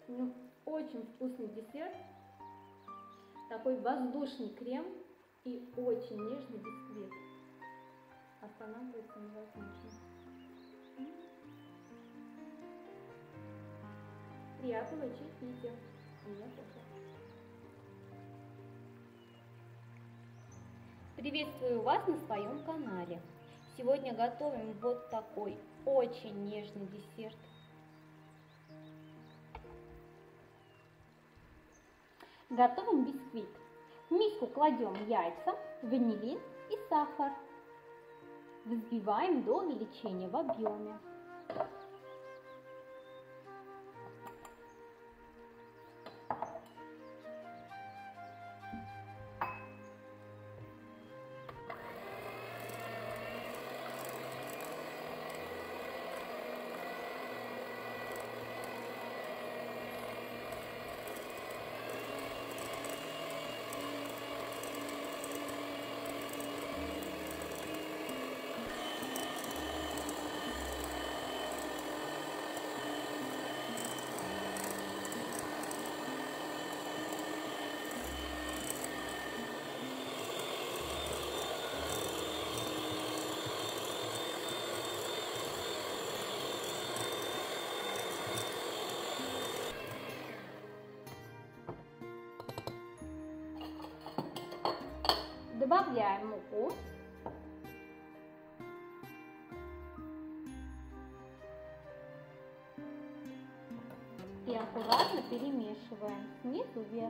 Ну, очень вкусный десерт. Такой воздушный крем и очень нежный бисквит. Останавливаться невозможно. Приятного чаепития. Мне тоже. Приветствую вас на своем канале. Сегодня готовим вот такой очень нежный десерт. Готовим бисквит. В миску кладем яйца, ванилин и сахар. Взбиваем до увеличения в объеме. Добавляем муку. И аккуратно перемешиваем снизу вверх.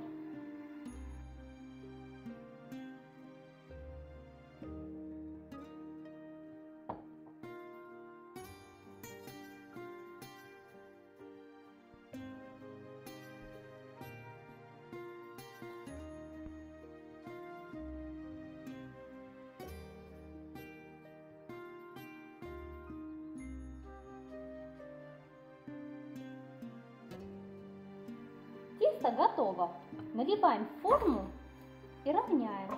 Тесто готово. Наливаем в форму и равняем.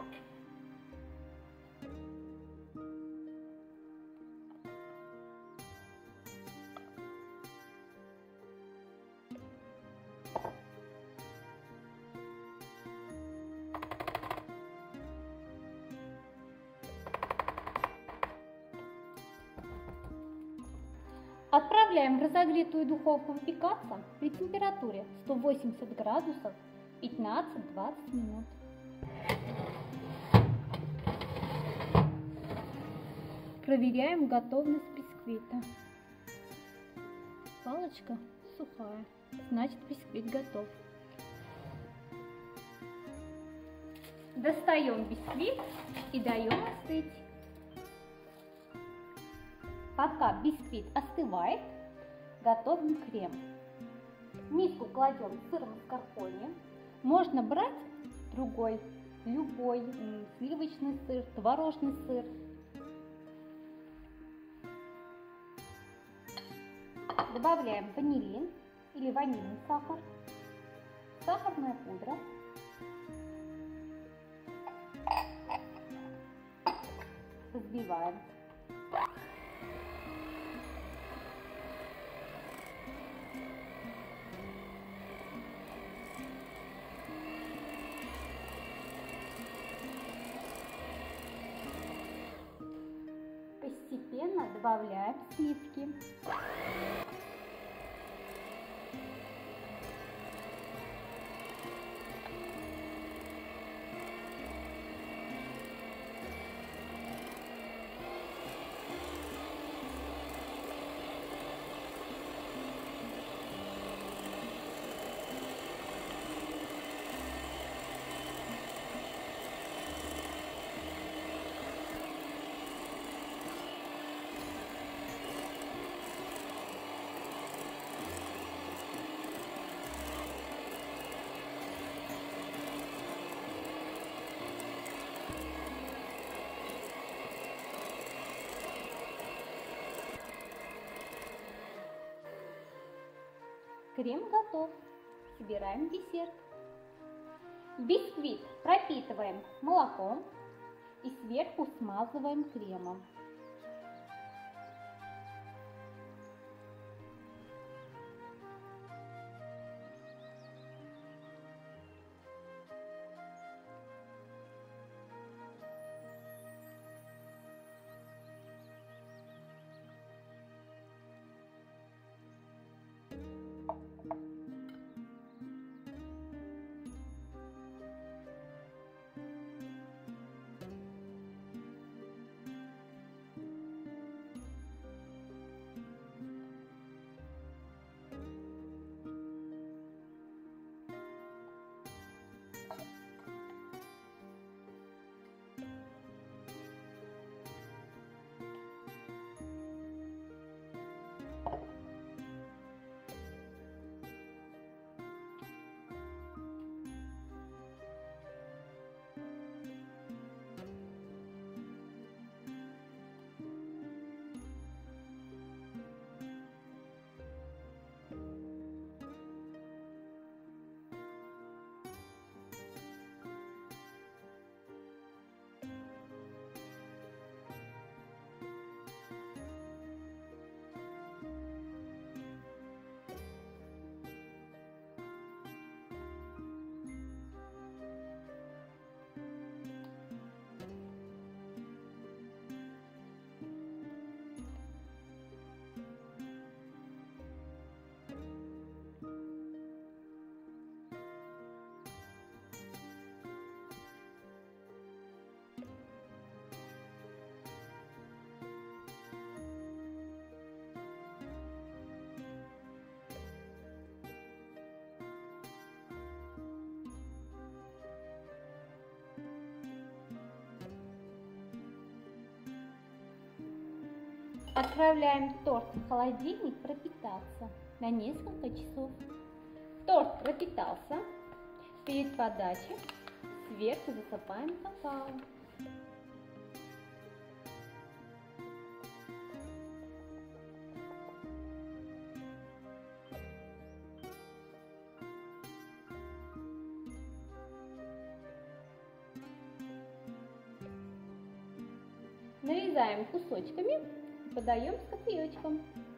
Отправляем в разогретую духовку выпекаться при температуре 180 градусов 15-20 минут. Проверяем готовность бисквита. Палочка сухая, значит бисквит готов. Достаем бисквит и даем остыть. Пока бисквит остывает, готовим крем. В миску кладем сыр маскарпоне. Можно брать другой, любой, сливочный сыр, творожный сыр. Добавляем ванилин или ванильный сахар, сахарная пудра. Взбиваем. Постепенно добавляем сливки. Крем готов. Собираем десерт. Бисквит пропитываем молоком и сверху смазываем кремом. Отправляем торт в холодильник пропитаться на несколько часов. Торт пропитался. Перед подачей сверху засыпаем какао. Нарезаем кусочками и подаем с кофеечком.